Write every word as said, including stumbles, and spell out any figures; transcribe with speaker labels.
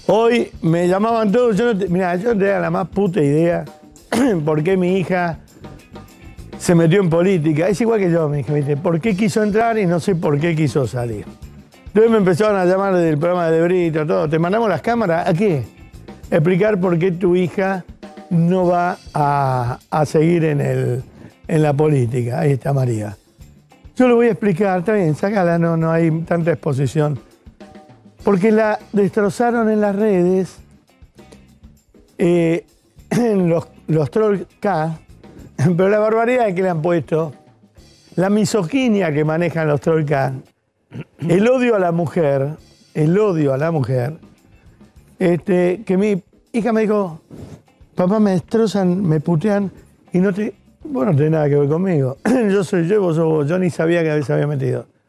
Speaker 1: Hoy me llamaban todos, yo no te, mirá, yo no tenía la más puta idea por qué mi hija se metió en política. Es igual que yo, me dije, ¿viste? ¿Por qué quiso entrar y no sé por qué quiso salir? Entonces me empezaron a llamar del programa de Brito, todo. ¿Te mandamos las cámaras? ¿A qué? Explicar por qué tu hija no va a, a seguir en, el, en la política. Ahí está María. Yo le voy a explicar, está bien, sácala, no, no hay tanta exposición. Porque la destrozaron en las redes, eh, los, los troll K, pero la barbaridad que le han puesto, la misoginia que manejan los troll K, el odio a la mujer, el odio a la mujer, este, que mi hija me dijo, papá, me destrozan, me putean y no te... Vos no tenés nada que ver conmigo. Yo soy yo, vos sos vos. Yo ni sabía que se había metido.